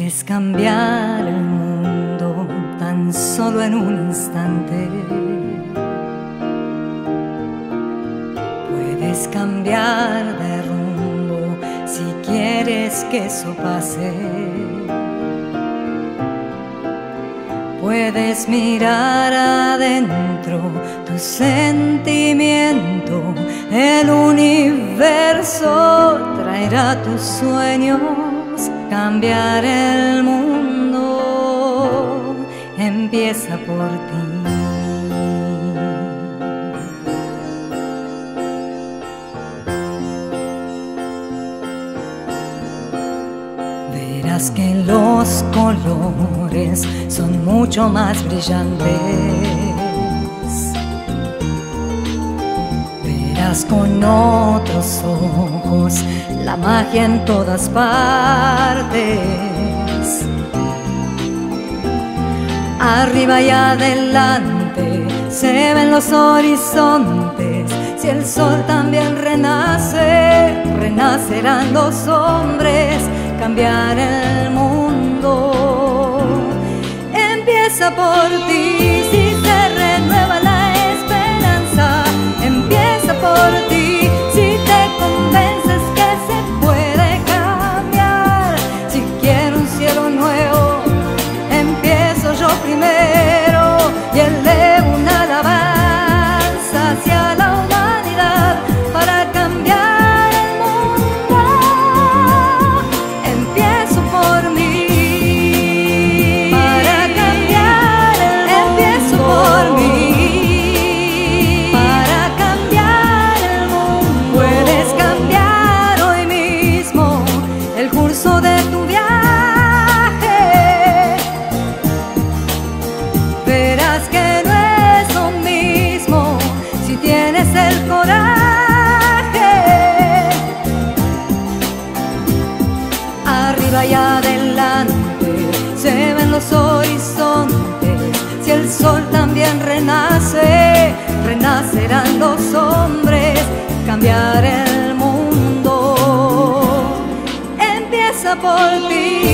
Puedes cambiar el mundo tan solo en un instante. Puedes cambiar de rumbo si quieres que eso pase. Puedes mirar adentro tu sentimiento. El universo traerá tus sueños. Cambiar el mundo empieza por ti. Verás que los colores son mucho más brillantes. Verás con otros ojos la magia en todas partes. Arriba y adelante se ven los horizontes. Si el sol también renace, renacerán los hombres. Cambiar el mundo empieza por ti. Si se renueva la esperanza, empieza por ti. Si te convences que se puede cambiar, si quiero un cielo nuevo, empiezo yo primero y elevo una alabanza hacia la humanidad para cambiar. De tu viaje verás que no es lo mismo si tienes el coraje. Arriba y adelante se ven los horizontes. Si el sol también renace, renacerán los hombres. Cambiar el mundo empieza por ti.